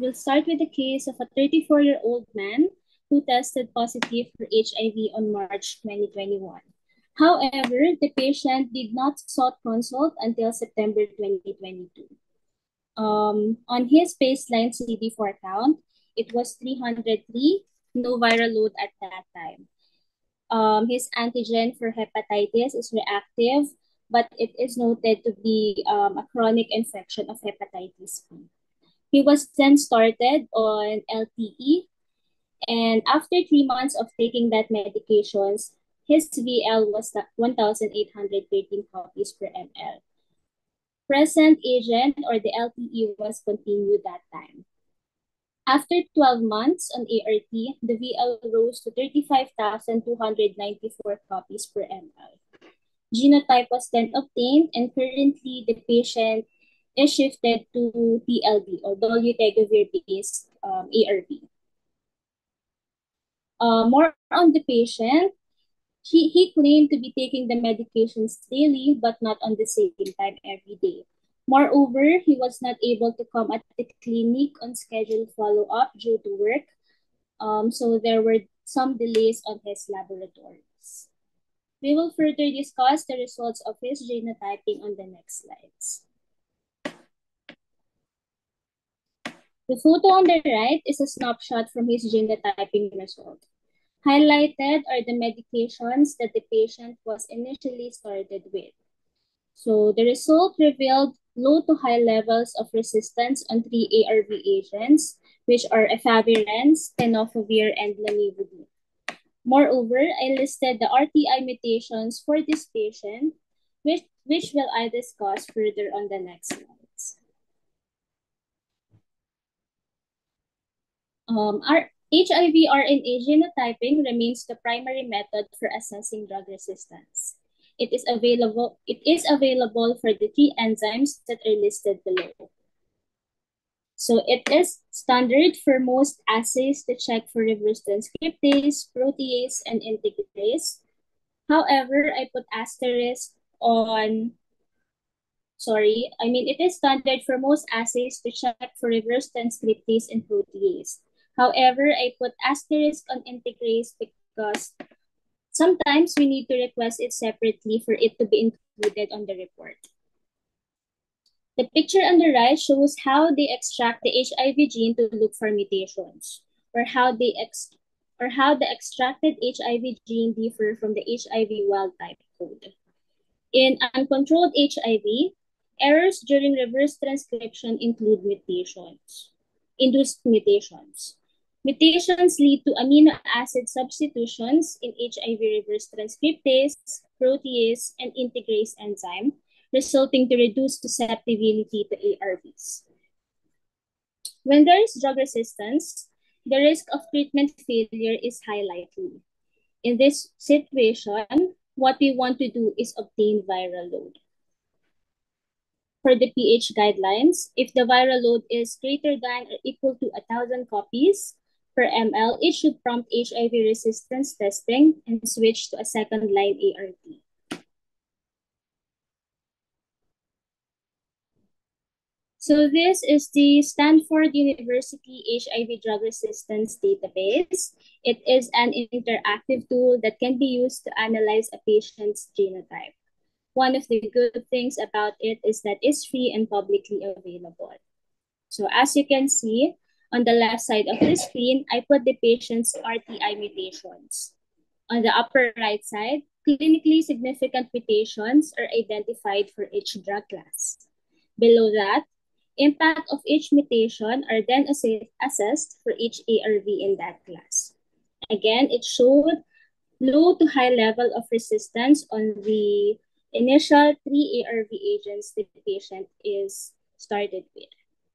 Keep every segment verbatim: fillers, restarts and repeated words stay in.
We'll start with the case of a thirty-four-year-old man who tested positive for H I V on March twenty twenty-one. However, the patient did not sought consult until September twenty twenty-two. Um, on his baseline C D four count, it was three hundred three, no viral load at that time. Um, his antigen for hepatitis is reactive, but it is noted to be um, a chronic infection of hepatitis B. He was then started on L T E, and after three months of taking that medications, his V L was one thousand eight hundred thirteen copies per ml. Present agent or the L T E was continued that time. After twelve months on A R T, the V L rose to thirty-five thousand two hundred ninety-four copies per ml. Genotype was then obtained, and currently the patient is shifted to T L D or dolutegravir-based um, A R V. Uh, more on the patient, he, he claimed to be taking the medications daily but not on the same time every day. Moreover, he was not able to come at the clinic on scheduled follow-up due to work. Um, so there were some delays on his laboratories. We will further discuss the results of his genotyping on the next slides. The photo on the right is a snapshot from his genotyping result. Highlighted are the medications that the patient was initially started with. So the result revealed low to high levels of resistance on three A R V agents, which are efavirenz, tenofovir, and lamivudine. Moreover, I listed the R T I mutations for this patient, which, which will I discuss further on the next slides. Um, our H I V R N A genotyping remains the primary method for assessing drug resistance. It is available, it is available for the three enzymes that are listed below. So it is standard for most assays to check for reverse transcriptase, protease, and integrase. However, I put asterisk on, sorry, I mean, it is standard for most assays to check for reverse transcriptase and protease. However, I put asterisk on integrase because sometimes we need to request it separately for it to be included on the report. The picture on the right shows how they extract the H I V gene to look for mutations, or how they ex or how the extracted H I V gene differ from the H I V wild type code. In uncontrolled H I V, errors during reverse transcription include mutations, induced mutations. Mutations lead to amino acid substitutions in H I V reverse transcriptase, protease, and integrase enzyme, resulting to reduced susceptibility to A R Vs. When there is drug resistance, the risk of treatment failure is high likely. In this situation, what we want to do is obtain viral load. For the pH guidelines, if the viral load is greater than or equal to one thousand copies per ml, it should prompt H I V resistance testing and switch to a second-line A R T. So this is the Stanford University H I V Drug Resistance Database. It is an interactive tool that can be used to analyze a patient's genotype. One of the good things about it is that it's free and publicly available. So as you can see, on the left side of the screen, I put the patient's R T I mutations. On the upper right side, clinically significant mutations are identified for each drug class. Below that, impact of each mutation are then assessed for each A R V in that class. Again, it showed low to high level of resistance on the initial three A R V agents the patient is started with.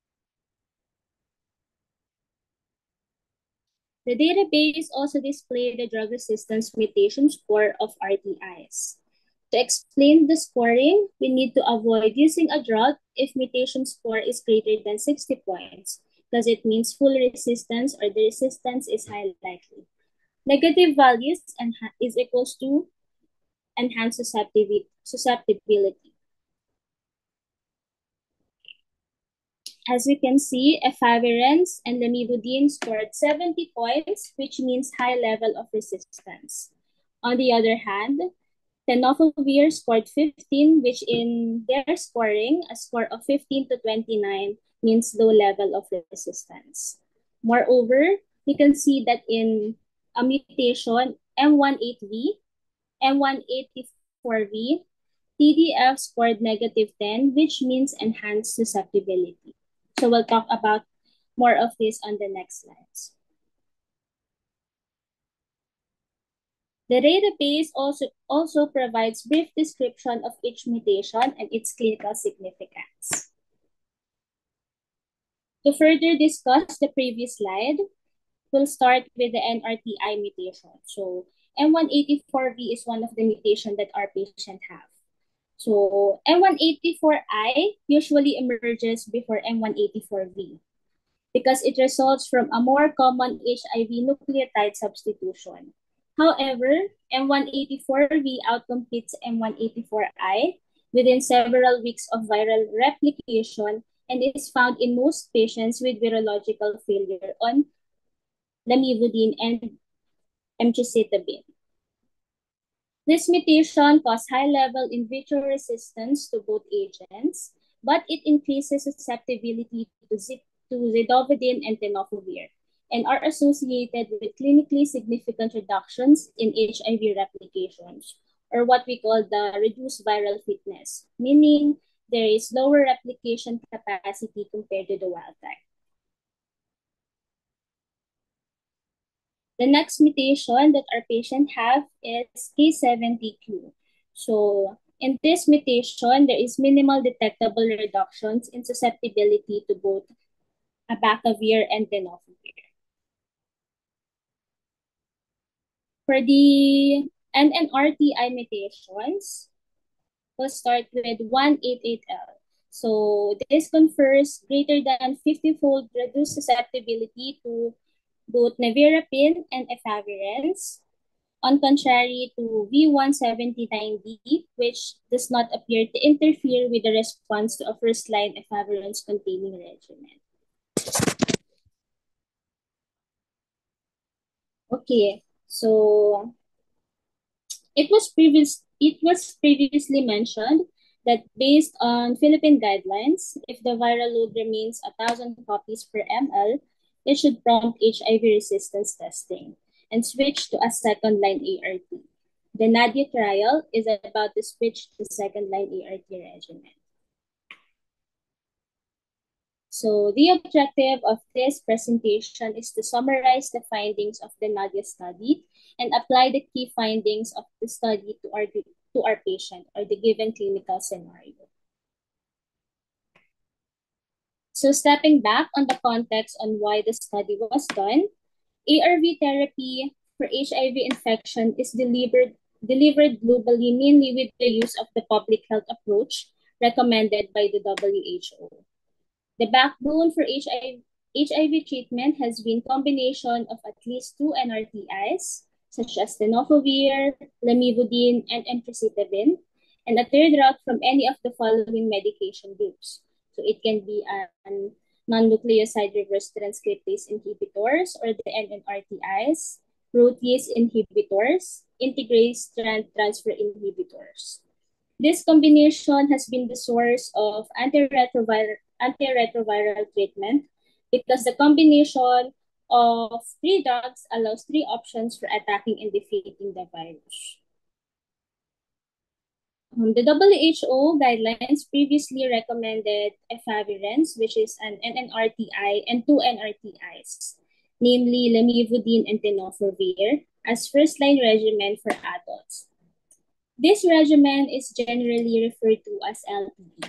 The database also displayed the drug resistance mutation score of R T Is. To explain the scoring, we need to avoid using a drug if mutation score is greater than sixty points, because it means full resistance or the resistance is highly likely. Negative values is equals to enhanced susceptibility. As we can see, efavirenz and lamivudine scored seventy points, which means high level of resistance. On the other hand, tenofovir scored fifteen, which in their scoring, a score of fifteen to twenty-nine means low level of resistance. Moreover, we can see that in a mutation M eighteen V, M one eighty-four V, T D F scored negative ten, which means enhanced susceptibility. So we'll talk about more of this on the next slides. The database also, also provides brief description of each mutation and its clinical significance. To further discuss the previous slide, we'll start with the N R T I mutation. So M one eighty-four V is one of the mutations that our patients have. So M one eighty-four I usually emerges before M one eighty-four V because it results from a more common H I V nucleotide substitution. However, M one eighty-four V outcompetes M one eighty-four I within several weeks of viral replication and is found in most patients with virological failure on lamivudine and emtricitabine. This mutation causes high-level in vitro resistance to both agents, but it increases susceptibility to, to zidovudine and tenofovir, and are associated with clinically significant reductions in H I V replications, or what we call the reduced viral fitness, meaning there is lower replication capacity compared to the wild type. The next mutation that our patient have is K seventy Q. So in this mutation, there is minimal detectable reductions in susceptibility to both abacavir and tenofovir. For the N N R T I mutations, we'll start with one eighty-eight L. So this confers greater than fifty-fold reduced susceptibility to both nevirapine and efavirenz, on contrary to V one seventy-nine D, which does not appear to interfere with the response to a first-line efavirenz-containing regimen. Okay, so it was previous it was previously mentioned that based on Philippine guidelines, if the viral load remains one thousand copies per ml, it should prompt H I V resistance testing and switch to a second-line A R T. The NADIA trial is about to switch to second-line A R T regimen. So the objective of this presentation is to summarize the findings of the NADIA study and apply the key findings of the study to our, to our patient or the given clinical scenario. So stepping back on the context on why the study was done, A R V therapy for H I V infection is delivered, delivered globally mainly with the use of the public health approach recommended by the W H O. The backbone for H I V, H I V treatment has been combination of at least two N R T Is, such as tenofovir, lamivudine, and emtricitabine, and a third route from any of the following medication groups. So it can be an non-nucleoside reverse transcriptase inhibitors or the N N R T Is, protease inhibitors, integrase strand transfer inhibitors. This combination has been the source of antiretroviral, antiretroviral treatment because the combination of three drugs allows three options for attacking and defeating the virus. Um, the W H O guidelines previously recommended efavirenz, which is an N N R T I, and two N R T Is, namely lamivudine and tenofovir, as first-line regimen for adults. This regimen is generally referred to as L T E.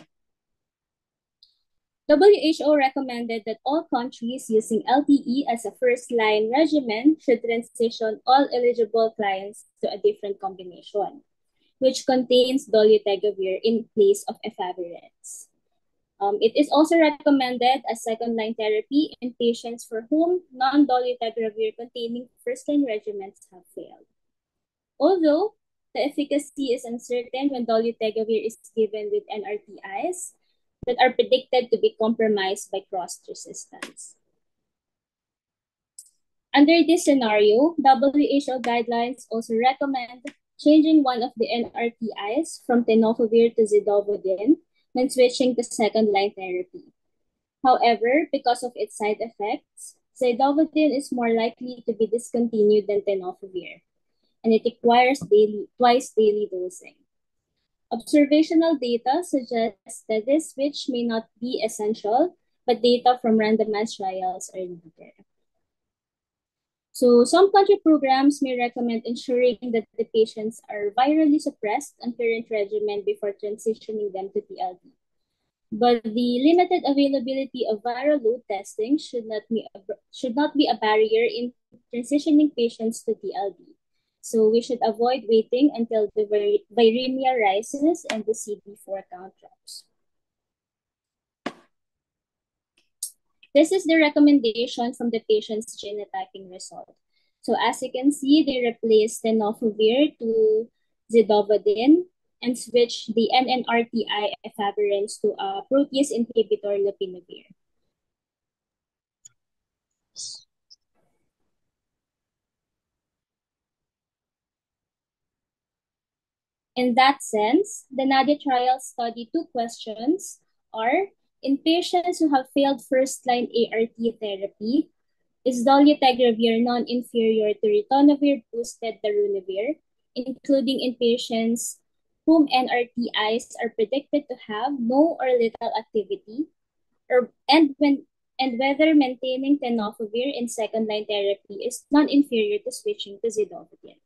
W H O recommended that all countries using L T E as a first-line regimen should transition all eligible clients to a different combination, which contains dolutegravir in place of efavirenz. Um, it is also recommended as second-line therapy in patients for whom non-dolutegravir containing first-line regimens have failed. Although the efficacy is uncertain when dolutegravir is given with N R T Is, that are predicted to be compromised by cross resistance. Under this scenario, W H O guidelines also recommend changing one of the N R T Is from tenofovir to zidovudin when switching to second-line therapy. However, because of its side effects, zidovudin is more likely to be discontinued than tenofovir, and it requires daily, twice daily dosing. Observational data suggests that this switch may not be essential, but data from randomized trials are needed. So some country programs may recommend ensuring that the patients are virally suppressed on current regimen before transitioning them to T L D. But the limited availability of viral load testing should not be a, should not be a barrier in transitioning patients to T L D. So we should avoid waiting until the vir viremia rises and the C D four count drops. This is the recommendation from the patient's genotyping result. So as you can see, they replaced tenofovir to zidovudin and switched the N N R T I efavirenz to a protease inhibitor lopinavir. In that sense, the NADIA trial study two questions are, in patients who have failed first-line A R T therapy, is dolutegravir non-inferior to ritonavir-boosted darunavir, including in patients whom N R T Is are predicted to have no or little activity, or and when and whether maintaining tenofovir in second-line therapy is non-inferior to switching to zidovudin.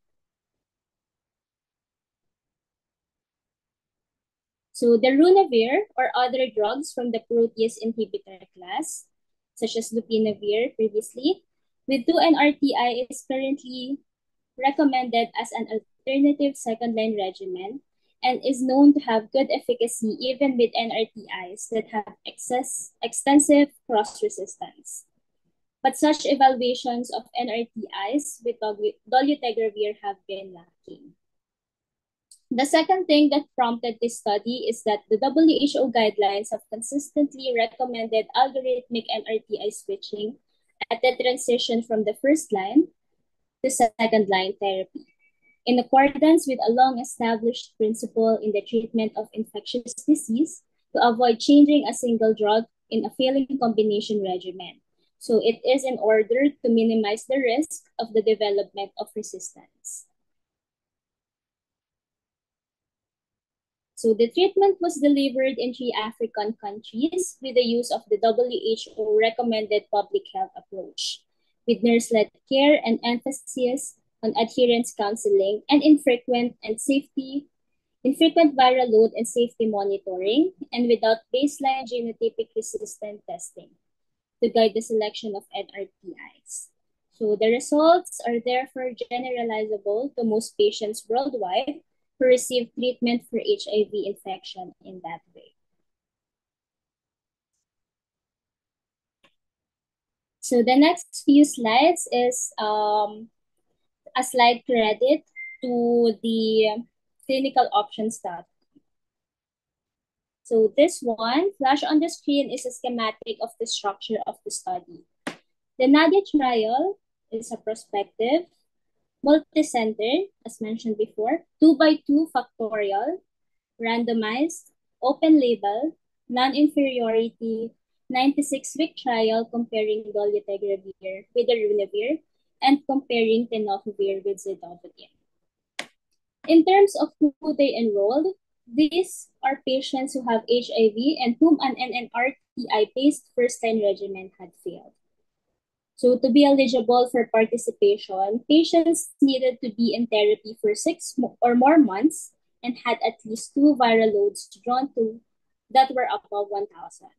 So darunavir or other drugs from the protease inhibitor class, such as lopinavir previously, with two N R T I is currently recommended as an alternative second-line regimen and is known to have good efficacy even with N R T Is that have excess, extensive cross-resistance. But such evaluations of N R T Is with dolutegravir have been lacking. The second thing that prompted this study is that the W H O guidelines have consistently recommended algorithmic N R T I switching at the transition from the first line to second line therapy, in accordance with a long-established principle in the treatment of infectious disease to avoid changing a single drug in a failing combination regimen. So it is in order to minimize the risk of the development of resistance. So the treatment was delivered in three African countries with the use of the W H O recommended public health approach, with nurse-led care and emphasis on adherence counseling and infrequent and safety, infrequent viral load and safety monitoring, and without baseline genotypic resistant testing to guide the selection of N R T Is. So the results are therefore generalizable to most patients worldwide who receive treatment for H I V infection in that way. So the next few slides is um, a slide credit to the clinical options tab. So this one, flash on the screen, is a schematic of the structure of the study. The NADIA trial is a prospective, multi-center, as mentioned before, two by two factorial, randomized, open label, non-inferiority, ninety-six week trial comparing dolutegravir with darunavir and comparing tenofovir with zidovudin. In terms of who they enrolled, these are patients who have H I V and whom an N N R T I-based first-line regimen had failed. So to be eligible for participation, patients needed to be in therapy for six or more months and had at least two viral loads drawn to that were above one thousand.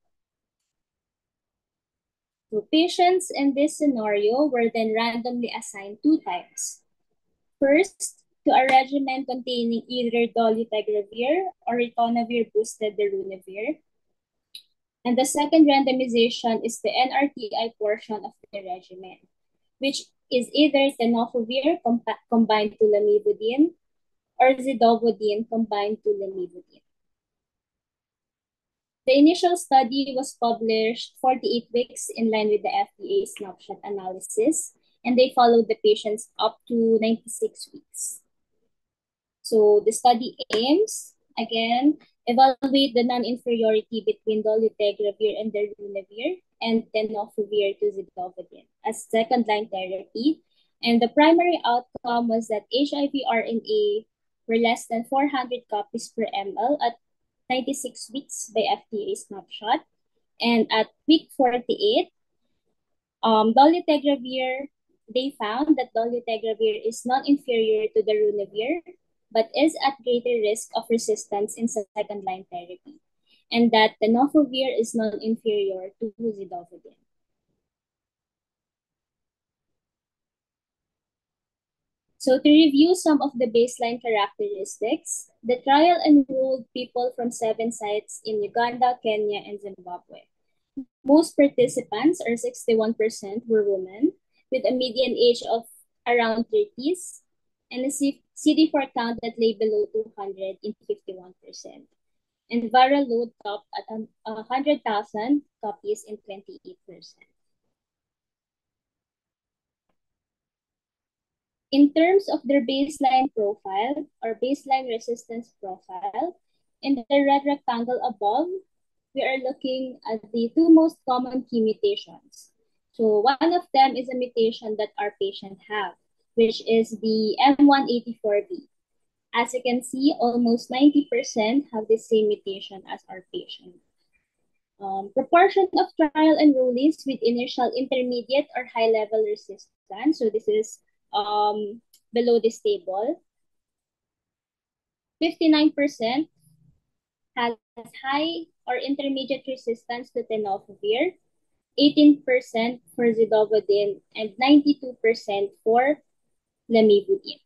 So patients in this scenario were then randomly assigned two times. First, to a regimen containing either dolutegravir or ritonavir boosted darunavir. And the second randomization is the N R T I portion of the regimen, which is either tenofovir combined to lamivudine or zidovudin combined to lamivudine. The initial study was published forty-eight weeks in line with the F D A snapshot analysis, and they followed the patients up to ninety-six weeks. So the study aims, again, evaluate the non-inferiority between dolutegravir and darunavir and tenofovir to zidovudin as second-line therapy. And the primary outcome was that H I V R N A were less than four hundred copies per ml at ninety-six weeks by F D A snapshot. And at week forty-eight, um, dolutegravir, they found that dolutegravir is non-inferior to darunavir, but is at greater risk of resistance in second-line therapy, and that tenofovir is non-inferior to zidovudin. So to review some of the baseline characteristics, the trial enrolled people from seven sites in Uganda, Kenya, and Zimbabwe. Most participants, or sixty-one percent, were women with a median age of around thirties and a C D four count that lay below two hundred in fifty-one percent. And viral load topped at one hundred thousand copies in twenty-eight percent. In terms of their baseline profile or baseline resistance profile, in the red rectangle above, we are looking at the two most common key mutations. So one of them is a mutation that our patient have, which is the M one eighty-four B. As you can see, almost ninety percent have the same mutation as our patient. Um, proportion of trial enrollees with initial intermediate or high-level resistance, so this is um, below this table, fifty-nine percent has high or intermediate resistance to tenofovir, eighteen percent for zidovudin, and ninety-two percent for lamivudine.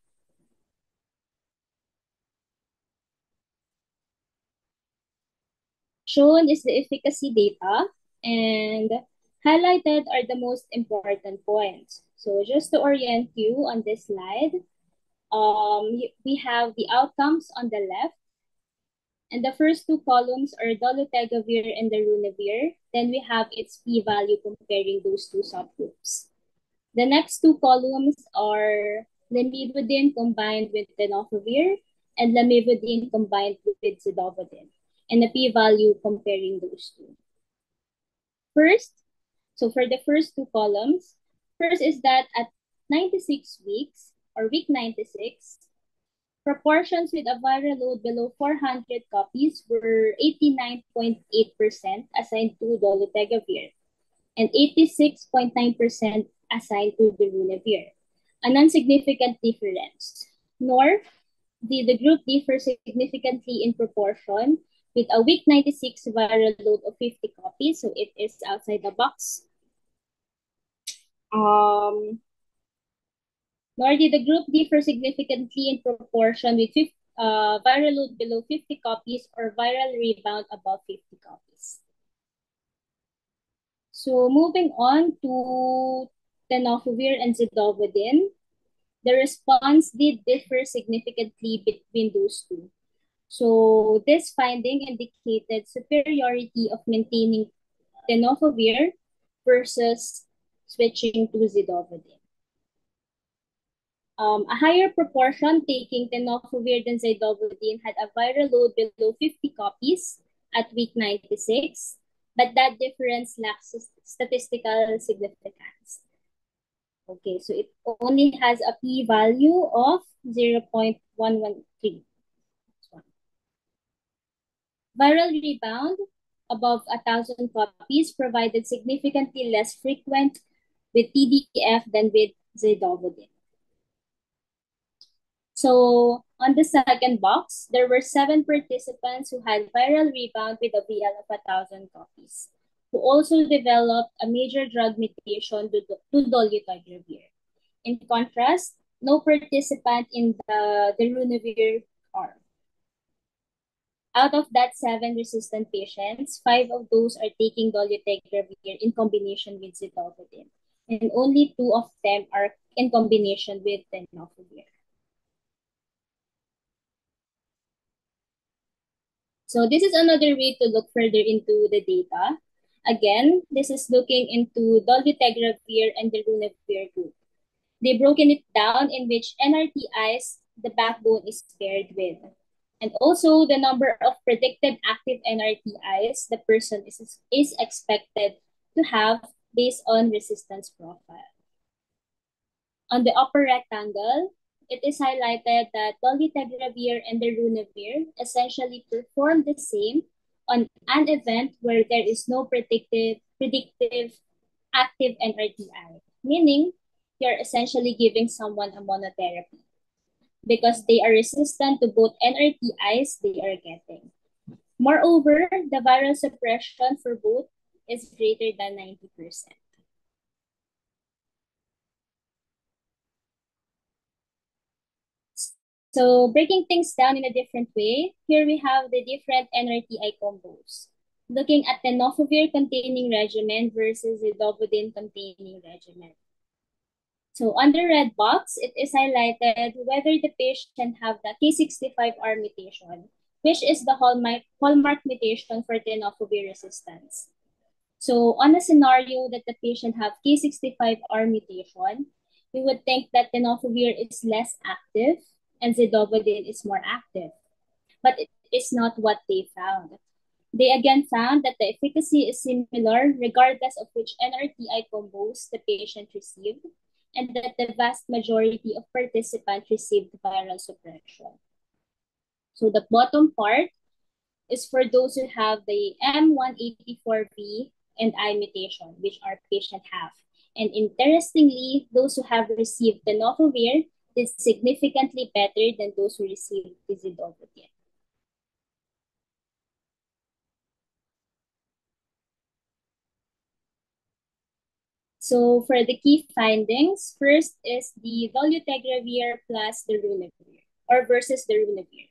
Shown is the efficacy data, and highlighted are the most important points. So just to orient you on this slide, um, we have the outcomes on the left, and the first two columns are dolutegravir and darunavir. Then we have its p-value comparing those two subgroups. The next two columns are lamivudine combined with tenofovir and lamivudine combined with zidovudin, and the p-value comparing those two. First, so for the first two columns, first is that at ninety-six weeks or week ninety-six, proportions with a viral load below four hundred copies were eighty-nine point eight percent assigned to dolutegravir and eighty-six point nine percent assigned to darunavir, a non-significant difference, nor did the group differ significantly in proportion with a week ninety-six viral load of fifty copies, so it is outside the box. Um, nor did the group differ significantly in proportion with fifty, uh, viral load below fifty copies or viral rebound above fifty copies. So moving on to tenofovir and zidovudin, the response did differ significantly between those two. So this finding indicated superiority of maintaining tenofovir versus switching to zidovudin. Um, a higher proportion taking tenofovir than zidovudin had a viral load below fifty copies at week ninety-six, but that difference lacks statistical significance. Okay, so it only has a p-value of zero point one one three. Viral rebound above one thousand copies provided significantly less frequent with T D F than with zidovudin. So on the second box, there were seven participants who had viral rebound with a V L of one thousand copies, who also developed a major drug mutation to, to dolutegravir. In contrast, no participant in the darunavir arm. Out of that seven resistant patients, five of those are taking dolutegravir in combination with zidovudin, and only two of them are in combination with tenofovir. So this is another way to look further into the data. Again, this is looking into dolutegravir and the darunavir group. They've broken it down in which N R T Is the backbone is paired with. And also the number of predicted active N R T Is the person is, is expected to have based on resistance profile. On the upper rectangle, it is highlighted that dolutegravir and darunavir essentially perform the same on an event where there is no predictive, predictive active N R T I, meaning you're essentially giving someone a monotherapy because they are resistant to both N R T Is they are getting. Moreover, the viral suppression for both is greater than ninety percent. So breaking things down in a different way, here we have the different N R T I combos. Looking at the tenofovir-containing regimen versus the dobutin-containing regimen. So on the red box, it is highlighted whether the patient have the K sixty-five R mutation, which is the hallmark, hallmark mutation for tenofovir resistance. So on a scenario that the patient have K sixty-five R mutation, we would think that tenofovir is less active and zidovudin is more active. But it is not what they found. They again found that the efficacy is similar regardless of which N R T I combos the patient received, and that the vast majority of participants received viral suppression. So the bottom part is for those who have the M one eighty-four V and I mutation, which our patient have. And interestingly, those who have received tenofovir did significantly better than those who received zidovudin. So for the key findings, first is the dolutegravir plus darunavir or versus darunavir.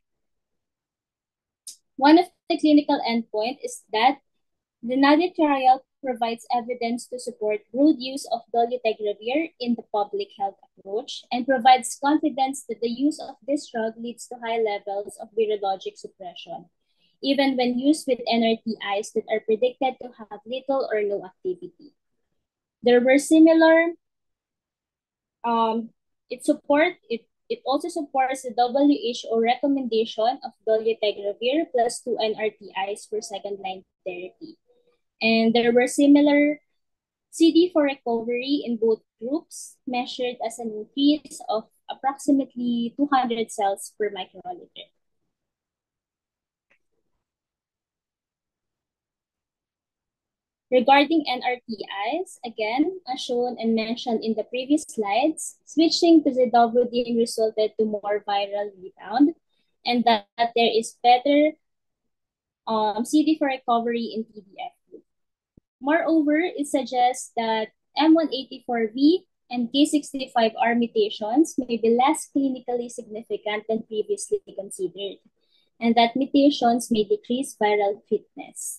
One of the clinical endpoint is that the NADI trial provides evidence to support broad use of dolutegravir in the public health approach and provides confidence that the use of this drug leads to high levels of virologic suppression, even when used with N R T Is that are predicted to have little or no activity. There were similar, um, it support, it, it also supports the W H O recommendation of dolutegravir plus two N R T Is for second-line therapy. And there were similar C D for recovery in both groups, measured as an increase of approximately two hundred cells per microliter. Regarding N R T Is, again, as shown and mentioned in the previous slides, switching to zidovudin resulted to more viral rebound and that, that there is better um, C D for recovery in T D F group. Moreover, it suggests that M one eighty-four V and K sixty-five R mutations may be less clinically significant than previously considered, and that mutations may decrease viral fitness.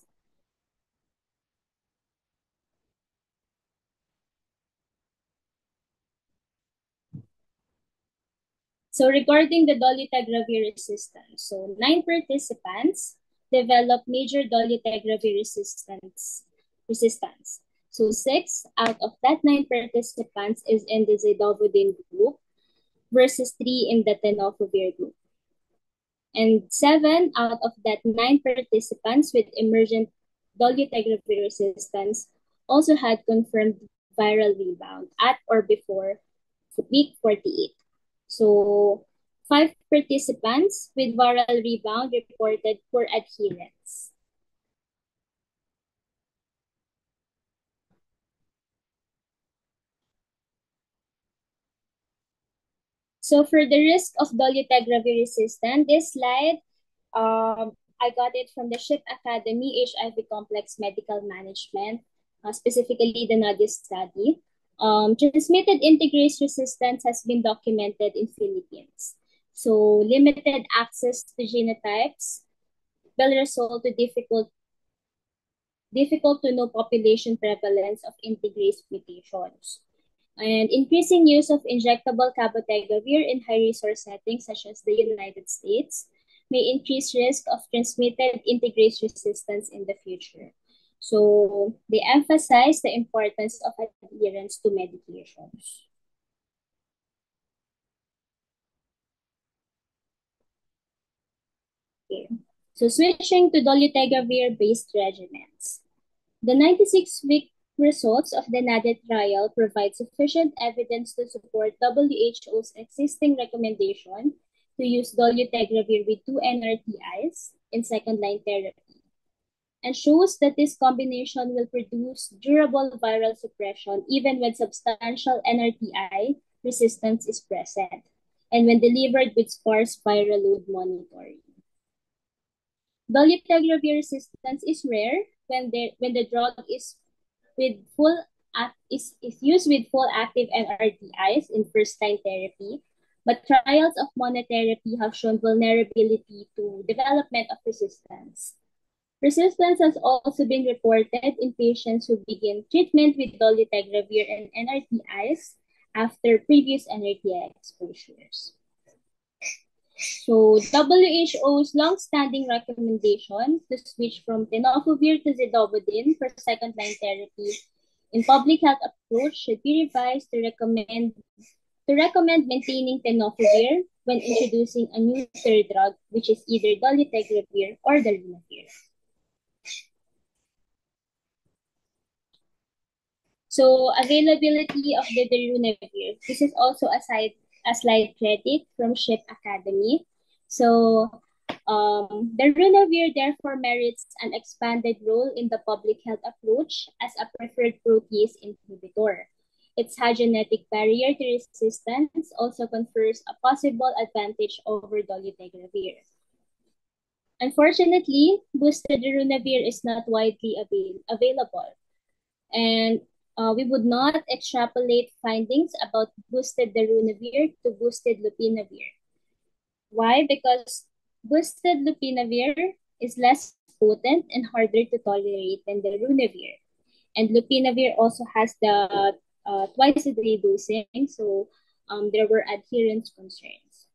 So regarding the dolutegravir resistance, so nine participants developed major dolutegravir resistance. resistance. So six out of that nine participants is in the zidovudin group versus three in the tenofovir group. And seven out of that nine participants with emergent dolutegravir resistance also had confirmed viral rebound at or before week forty-eight. So five participants with viral rebound reported poor adherence. So for the risk of dolutegravir resistance, this slide, um, I got it from the SHIP Academy H I V Complex Medical Management, uh, specifically the NADI study. Um, transmitted integrase resistance has been documented in Philippines. So limited access to genotypes will result to difficult, difficult to know population prevalence of integrase mutations. And increasing use of injectable cabotegravir in high resource settings such as the United States may increase risk of transmitted integrase resistance in the future. So they emphasize the importance of adherence to medications. Okay. So switching to dolutegravir-based regimens. The ninety-six-week results of the NADE trial provide sufficient evidence to support W H O's existing recommendation to use dolutegravir with two N R T Is in second-line therapy, and shows that this combination will produce durable viral suppression even when substantial N R T I resistance is present, and when delivered with sparse viral load monitoring. Dolutegravir resistance is rare when the when the drug is with full act is, is used with full active N R T Is in first-line therapy, but trials of monotherapy have shown vulnerability to development of resistance. Resistance has also been reported in patients who begin treatment with dolutegravir and N R T Is after previous N R T I exposures. So W H O's long-standing recommendation to switch from tenofovir to zidovudin for second-line therapy in public health approach should be revised to recommend to recommend maintaining tenofovir when introducing a new third drug, which is either dolutegravir or darunavir. So availability of the darunavir. This is also a, side, a slide credit from SHIP Academy. So um, darunavir therefore merits an expanded role in the public health approach as a preferred protease inhibitor. Its high genetic barrier to resistance also confers a possible advantage over dolutegravir. Unfortunately, boosted darunavir is not widely avail available, and uh, we would not extrapolate findings about boosted darunavir to boosted lopinavir. Why? Because boosted lopinavir is less potent and harder to tolerate than darunavir. And lopinavir also has the uh, twice a day dosing, so um, there were adherence concerns.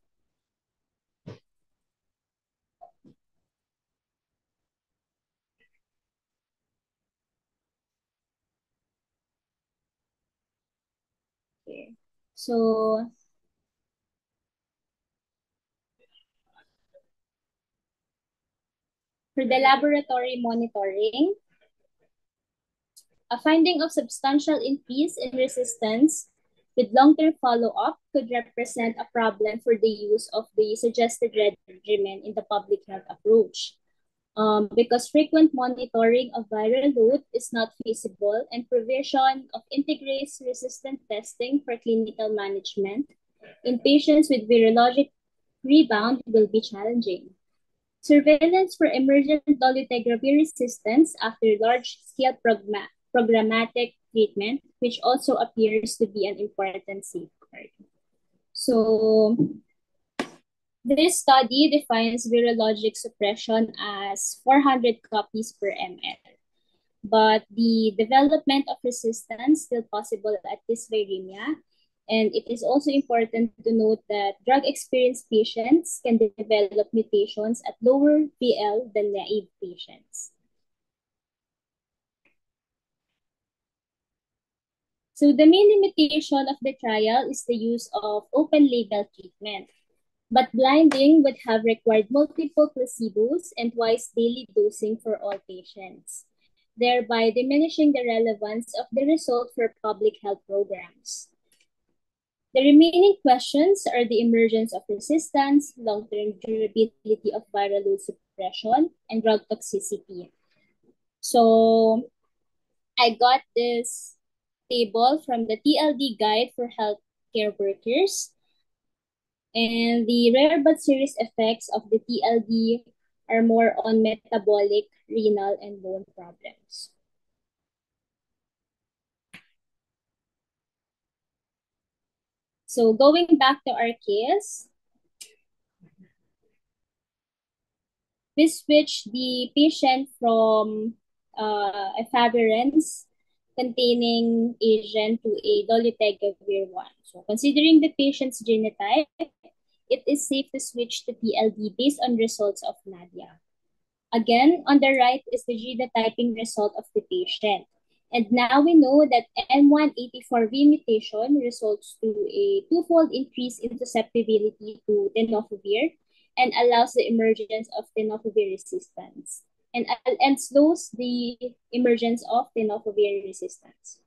Okay. So for the laboratory monitoring, a finding of substantial increase in resistance with long-term follow-up could represent a problem for the use of the suggested regimen in the public health approach. Um, because frequent monitoring of viral load is not feasible and provision of integrase-resistant testing for clinical management in patients with virologic rebound will be challenging. Surveillance for emergent dolutegravir resistance after large-scale progma- programmatic treatment, which also appears to be an important safeguard. So, this study defines virologic suppression as four hundred copies per milliliter. But the development of resistance still possible at this viremia. And it is also important to note that drug-experienced patients can develop mutations at lower V L than naive patients. So the main limitation of the trial is the use of open-label treatment. But blinding would have required multiple placebos and twice daily dosing for all patients, thereby diminishing the relevance of the result for public health programs. The remaining questions are the emergence of resistance, long-term durability of viral load suppression, and drug toxicity. So I got this table from the T L D Guide for Healthcare Workers. And the rare but serious effects of the T L D are more on metabolic, renal, and bone problems. So going back to our case, we switched the patient from uh, efavirenz containing agent to a dolutegravir one. So considering the patient's genotype, it is safe to switch to T L D based on results of NADIA. Again, on the right is the genotyping result of the patient. And now we know that N one eighty-four V mutation results to a twofold increase in susceptibility to tenofovir and allows the emergence of tenofovir resistance and, and slows the emergence of tenofovir resistance.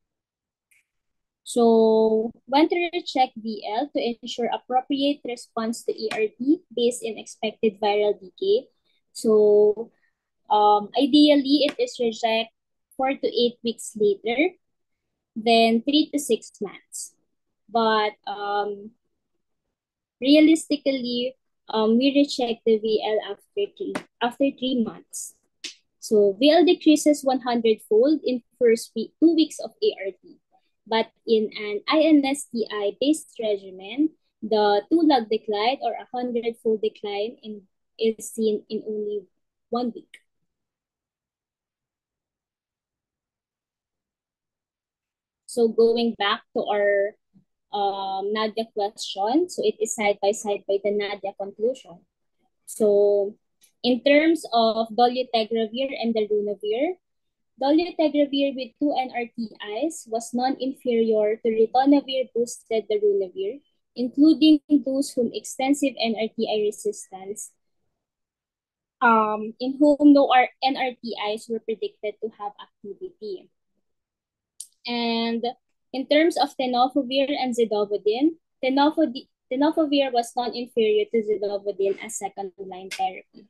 So, when to recheck D L to ensure appropriate response to E R T based in expected viral decay. So, um, ideally, it is reject four to eight weeks later, then three to six months. But um, realistically, um, we recheck the V L after three, after three months. So V L decreases one hundred fold in first week, two weeks of A R T. But in an I N S T I-based regimen, the two-log decline or a hundred-fold decline in, is seen in only one week. So going back to our um, NADIA question, so it is side by side by the NADIA conclusion. So in terms of dolutegravir and darunavir, dolutegravir with two N R T Is was non-inferior to ritonavir-boosted darunavir, including those whom extensive N R T I resistance, um, in whom no N R T Is were predicted to have activity. And in terms of tenofovir and zidovudin, tenofovir was non-inferior to zidovudin as second-line therapy.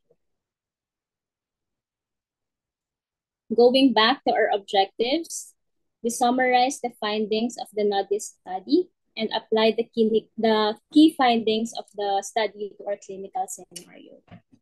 Going back to our objectives, we summarize the findings of the NADIA study and apply the key, the key findings of the study to our clinical scenario.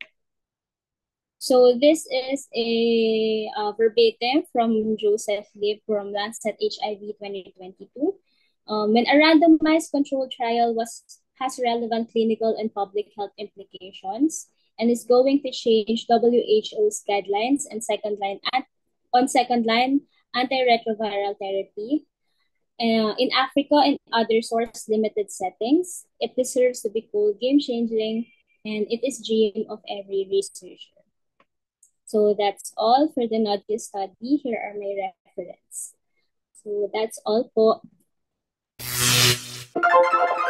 So this is a uh, verbatim from Joseph Lib from Lancet H I V twenty twenty-two. Um, when a randomized controlled trial was has relevant clinical and public health implications and is going to change W H O's guidelines and second line on second line antiretroviral therapy uh, in Africa and other source limited settings, it deserves to be called game changing, and it is dream of every researcher. So that's all for the NADIA study. Here are my reference. So that's all po.